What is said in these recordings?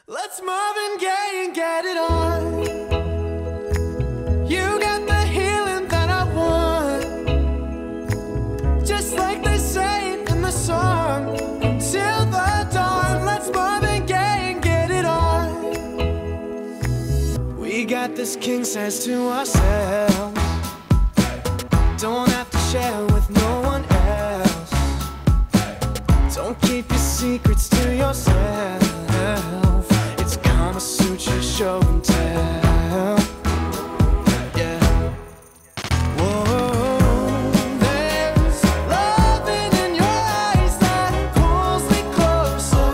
Let's Marvin Gaye and get it on. You got the healing that I want, just like they say in the song. Until the dawn, let's Marvin Gaye and get it on. We got this king size to ourselves. Don't have to share with no one else. Don't keep your secrets to yourself. It's Kama Sutra show and tell. Yeah. Whoa, there's loving in your eyes that pulls me closer.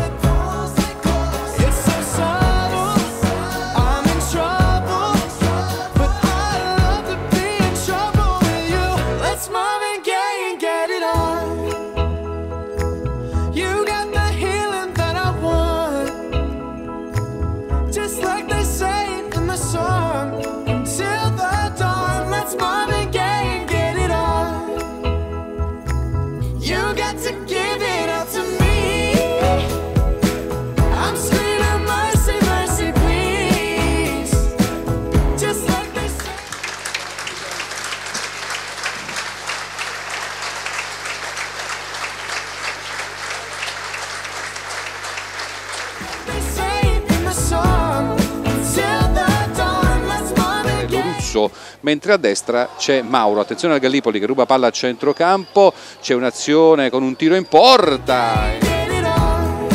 It's so subtle, I'm in trouble, but I love to be in trouble with you. Let's Marvin Gaye and get it on. You got the healing that I want, just like they say in the song. Until the dawn, let's Marvin Gaye and get it on. You got to give it up to me. I'm screaming mercy, mercy, please. Just like they say. They say in the song. Until the dawn, let's Marvin Gaye. Russo, mentre a destra c'è Mauro. Attenzione al Gallipoli che ruba palla a centrocampo, c'è un'azione con un tiro in porta. Get it on.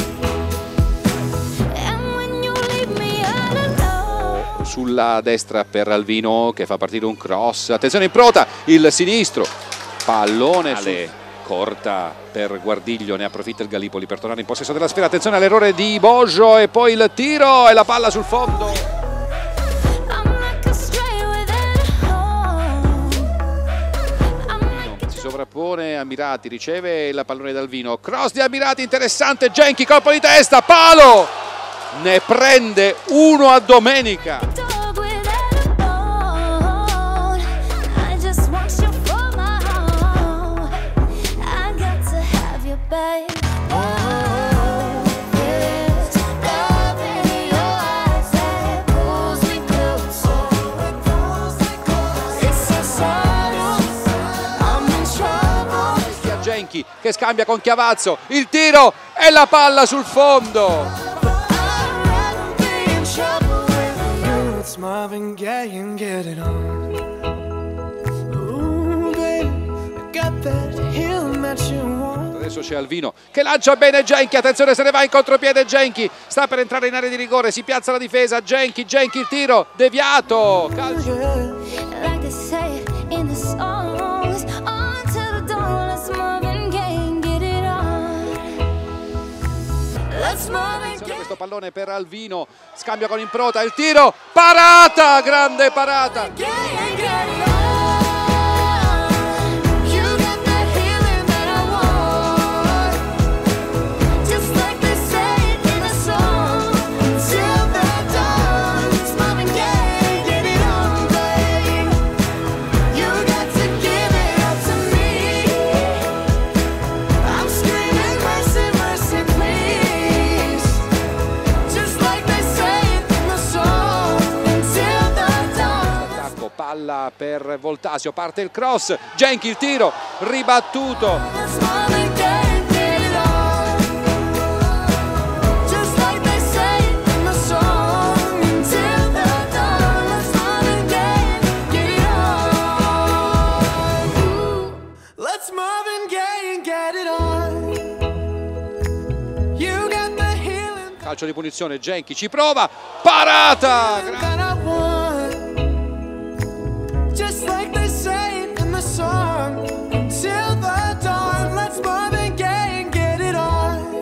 And when you leave me all alone. Sulla destra per Alvino che fa partire un cross, attenzione in prota, il sinistro, pallone corta per Guardiglio, ne approfitta il Gallipoli per tornare in possesso della sfera, attenzione all'errore di Boggio e poi il tiro e la palla sul fondo. I'm like a stray without a home. I'm like Si sovrappone Ammirati, riceve il pallone da Alvino, cross di Ammirati interessante, Genchi, colpo di testa, palo, ne prende uno a domenica. a dog without a bone. I just want you for my home. I got to have you, babe. There's love in your eyes that pulls me closer. It's so subtle, I'm in trouble. Genchi che scambia con Chiavazzo, il tiro e la palla sul fondo. I'd rather be in trouble with you. It's Marvin Gaye and get it on. Ooh, baby, I got that healing that you want. Adesso c'è Alvino che lancia bene Genchi, attenzione se ne va in contropiede Genchi, sta per entrare in area di rigore, si piazza la difesa, Genchi, il tiro, deviato, calcio. Like they say in the songs, until the dawn, let's Marvin Gaye and get it on. Let's Marvin Attenzione a Gaye. questo pallone per Alvino, scambia con Improta, il tiro, parata, grande parata. Gaye and get it on. You got the healing that I want, just like they say in the song. Until the dawn, it's Marvin Gaye and get it on, babe. You got to give it up to me. I'm screaming mercy, mercy, please. Just like they say in the song. Until the dawn. Attacco, palla per Voltasio, parte il cross, Genchi il tiro, ribattuto. Let's Marvin Gaye and get it on. Just like they say in the song. Until the dawn, let's Marvin Gaye and get it on. Ooh, let's Marvin Gaye and get it on. You got the healing Calcio di punizione, Genchi ci prova, parata! that I want, just like they say in the song. Until the dawn, let's Marvin Gaye and get it on.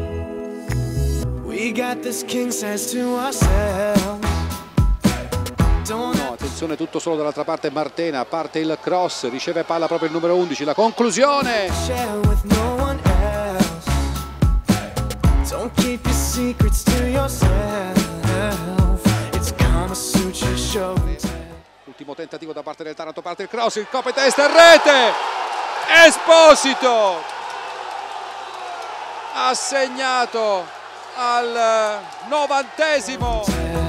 We got this king size to ourselves. Don't No, attenzione, tutto solo dall'altra parte Martena, parte il cross, riceve palla proprio il numero 11, la conclusione. share with no one else. Don't keep your secrets to yourself. It's Kama Sutra show and tell. Ultimo tentativo da parte del Taranto, parte il cross, il coppa e testa e rete. Esposito ha segnato al 90°.